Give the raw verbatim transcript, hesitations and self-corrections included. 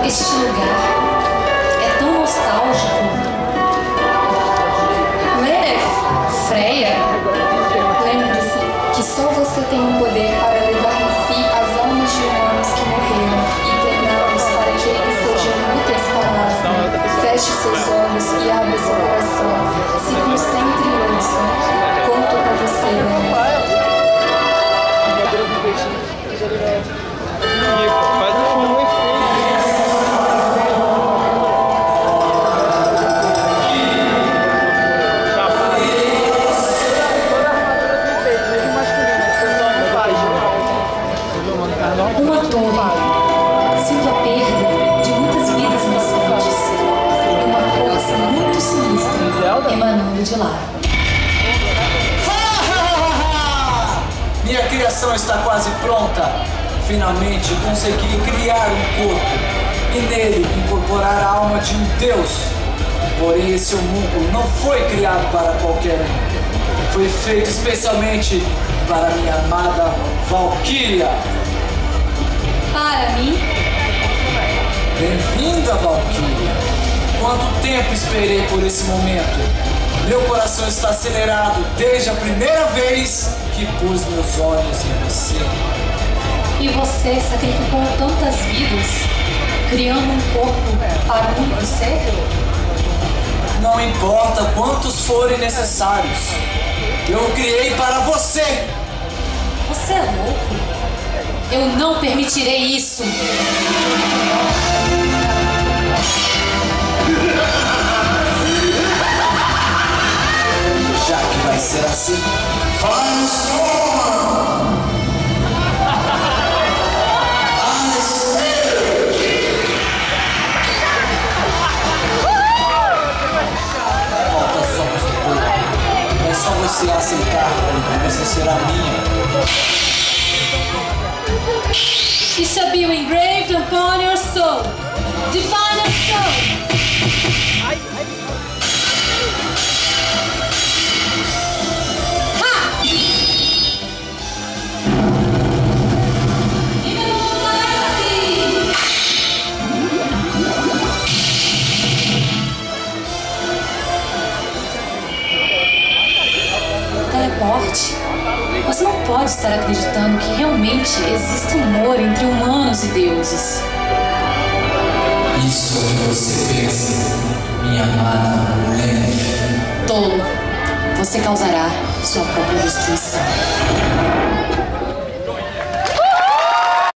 Este lugar é tão nostálgico. Lenef, Freya, lembre-se que só você tem o poder para levar em si as almas de humanos que morreram e treiná-los para que eles sejam úteis para Aslan. Feche seus olhos e abra seu coração. Se concentre e ouça. Conto com você, Lenef. Faz um efeito. uma torre. Sinto a perda de muitas vidas inocentes e uma força muito sinistra emanando de lá. Minha criação está quase pronta. Finalmente consegui criar um corpo e nele incorporar a alma de um deus. Porém, esse homúnculo não foi criado para qualquer um. Foi feito especialmente para minha amada Valkyria. Para mim? Bem-vinda, Valkyria. Quanto tempo esperei por esse momento. Meu coração está acelerado desde a primeira vez que pus meus olhos em você. E você sacrificou tantas vidas, criando um corpo para um único ser? Não importa quantos forem necessários. Eu o criei para você. Você é louco? Eu não permitirei isso. Já que vai ser assim, vamos! É só você aceitar e você será minha. It shall be engraved upon your soul. Divine your soul. Ha! Teleporte. Você não pode estar acreditando que realmente existe amor entre humanos e deuses. Isso é o que você pensa, minha amada Lenef. Tolo, você causará sua própria destruição.